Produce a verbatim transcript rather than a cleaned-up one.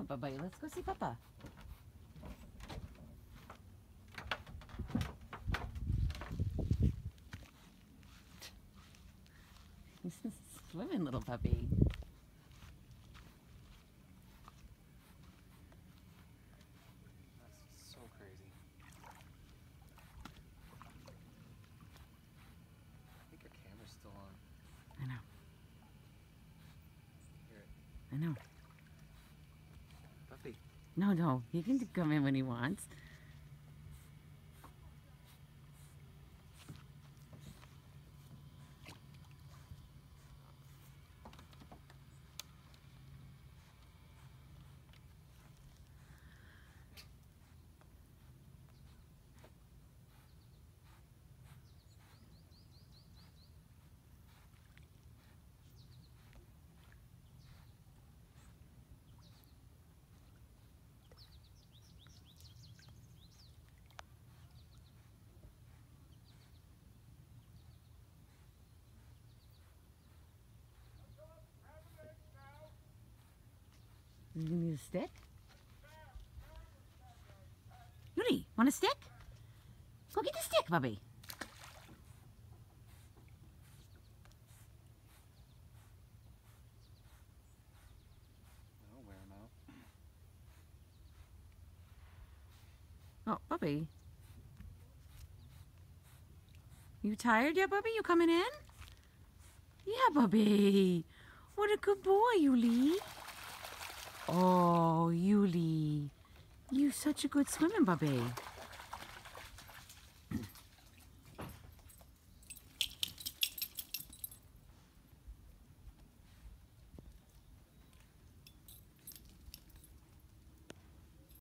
Bubba. Let's go see Papa. He's swimming, little puppy. That's so crazy. I think our camera's still on. I know. Hear it. I know. Puppy. No, no. He can come in when he wants. You need a stick? Uley, want a stick? Go get the stick, Bubby. I'll wear him out. Oh, Bubby. You tired yet, Bubby? You coming in? Yeah, Bubby. What a good boy, Uley. Oh, Uley. You such a good swimming, Bubby.